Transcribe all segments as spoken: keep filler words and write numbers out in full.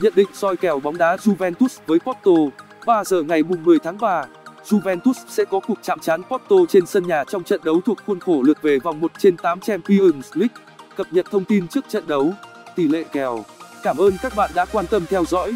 Nhận định soi kèo bóng đá Juventus với Porto. ba giờ ngày mùng mười tháng ba, Juventus sẽ có cuộc chạm trán Porto trên sân nhà trong trận đấu thuộc khuôn khổ lượt về vòng một trên tám Champions League. Cập nhật thông tin trước trận đấu, tỷ lệ kèo. Cảm ơn các bạn đã quan tâm theo dõi.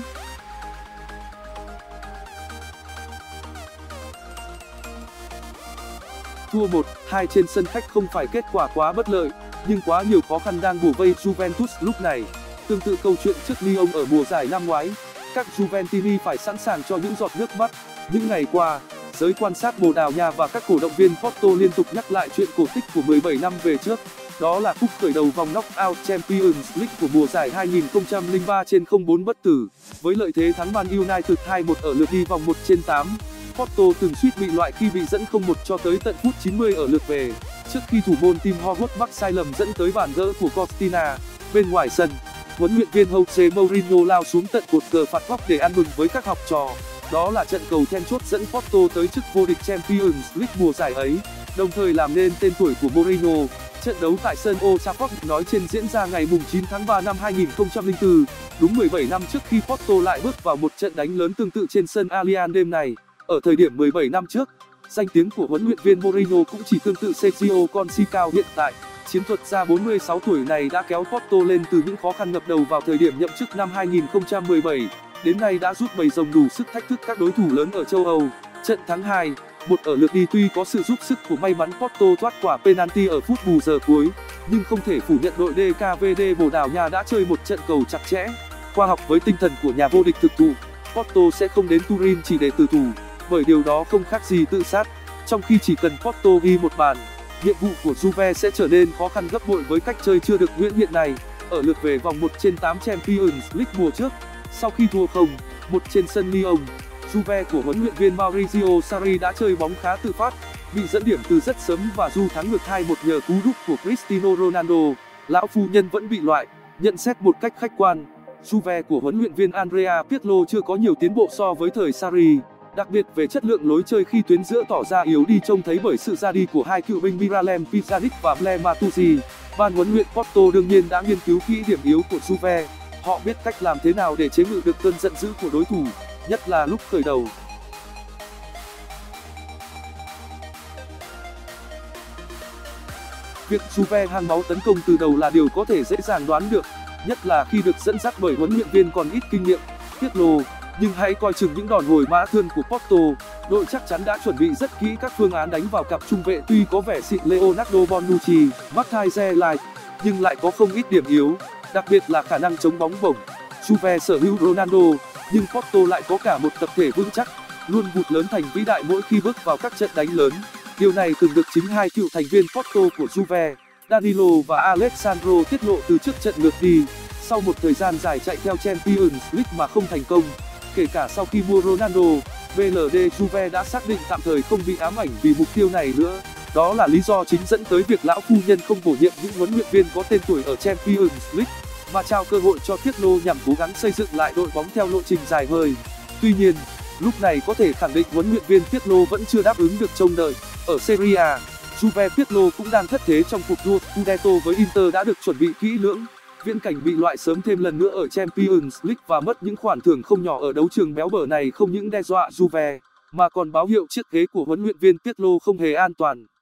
Thua một hai trên sân khách không phải kết quả quá bất lợi, nhưng quá nhiều khó khăn đang bủa vây Juventus lúc này. Tương tự câu chuyện trước Lyon ở mùa giải năm ngoái, các Juventini phải sẵn sàng cho những giọt nước mắt. Những ngày qua, giới quan sát Bồ Đào Nha và các cổ động viên Porto liên tục nhắc lại chuyện cổ tích của mười bảy năm về trước. Đó là cúp khởi đầu vòng knock-out Champions League của mùa giải hai nghìn không trăm lẻ ba trên không bốn bất tử. Với lợi thế thắng Man United hai một ở lượt đi vòng một trên tám, Porto từng suýt bị loại khi bị dẫn không một cho tới tận phút chín mươi ở lượt về, trước khi thủ môn Tim Howard mắc sai lầm dẫn tới bàn gỡ của Costina. Bên ngoài sân, huấn luyện viên Jose Mourinho lao xuống tận cột cờ phạt góc để ăn mừng với các học trò. Đó là trận cầu then chốt dẫn Porto tới chức vô địch Champions League mùa giải ấy, đồng thời làm nên tên tuổi của Mourinho. Trận đấu tại sân Old Trafford nói trên diễn ra ngày mùng chín tháng ba năm hai nghìn không trăm lẻ bốn, đúng mười bảy năm trước khi Porto lại bước vào một trận đánh lớn tương tự trên sân Allianz đêm này. Ở thời điểm mười bảy năm trước, danh tiếng của huấn luyện viên Mourinho cũng chỉ tương tự Sergio Conceição hiện tại. Chiến thuật gia bốn mươi sáu tuổi này đã kéo Porto lên từ những khó khăn ngập đầu vào thời điểm nhậm chức năm hai nghìn không trăm mười bảy, đến nay đã giúp bầy rồng đủ sức thách thức các đối thủ lớn ở châu Âu. Trận thắng hai một ở lượt đi tuy có sự giúp sức của may mắn Porto thoát quả penalty ở phút bù giờ cuối, nhưng không thể phủ nhận đội đê ca vê đê Bồ Đào Nha đã chơi một trận cầu chặt chẽ, khoa học với tinh thần của nhà vô địch thực thụ. Porto sẽ không đến Turin chỉ để tử thủ, bởi điều đó không khác gì tự sát. Trong khi chỉ cần Porto ghi một bàn, nhiệm vụ của Juve sẽ trở nên khó khăn gấp bội với cách chơi chưa được huyễn hiện nay. Ở lượt về vòng một trên tám Champions League mùa trước, sau khi thua không một trên sân Lyon, Juve của huấn luyện viên Maurizio Sarri đã chơi bóng khá tự phát, bị dẫn điểm từ rất sớm và du thắng ngược hai một nhờ cú đúp của Cristiano Ronaldo. Lão phu nhân vẫn bị loại. Nhận xét một cách khách quan, Juve của huấn luyện viên Andrea Pirlo chưa có nhiều tiến bộ so với thời Sarri, đặc biệt về chất lượng lối chơi khi tuyến giữa tỏ ra yếu đi trông thấy bởi sự ra đi của hai cựu binh Miralem Pjanic và Ble Matuzi. Ban huấn luyện Porto đương nhiên đã nghiên cứu kỹ điểm yếu của Juve. Họ biết cách làm thế nào để chế ngự được cơn giận dữ của đối thủ, nhất là lúc khởi đầu. Việc Juve hăng máu tấn công từ đầu là điều có thể dễ dàng đoán được, nhất là khi được dẫn dắt bởi huấn luyện viên còn ít kinh nghiệm, Pirlo. Nhưng hãy coi chừng những đòn hồi mã thươn của Porto. Đội chắc chắn đã chuẩn bị rất kỹ các phương án đánh vào cặp trung vệ tuy có vẻ xịn Leonardo Bonucci, Matthias, nhưng lại có không ít điểm yếu, đặc biệt là khả năng chống bóng bổng. Juve sở hữu Ronaldo, nhưng Porto lại có cả một tập thể vững chắc, luôn vụt lớn thành vĩ đại mỗi khi bước vào các trận đánh lớn. Điều này từng được chính hai cựu thành viên Porto của Juve, Danilo và Alessandro tiết lộ từ trước trận lượt đi. Sau một thời gian dài chạy theo Champions League mà không thành công, kể cả sau khi mua Ronaldo, vê lờ đê Juve đã xác định tạm thời không bị ám ảnh vì mục tiêu này nữa. Đó là lý do chính dẫn tới việc lão phu nhân không bổ nhiệm những huấn luyện viên có tên tuổi ở Champions League, mà trao cơ hội cho Pirlo nhằm cố gắng xây dựng lại đội bóng theo lộ trình dài hơi. Tuy nhiên, lúc này có thể khẳng định huấn luyện viên Pirlo vẫn chưa đáp ứng được trông đợi. Ở Serie A, Juve Pirlo cũng đang thất thế trong cuộc đua Scudetto với Inter đã được chuẩn bị kỹ lưỡng. Viễn cảnh bị loại sớm thêm lần nữa ở Champions League và mất những khoản thưởng không nhỏ ở đấu trường béo bở này không những đe dọa Juve, mà còn báo hiệu chiếc ghế của huấn luyện viên Pirlo không hề an toàn.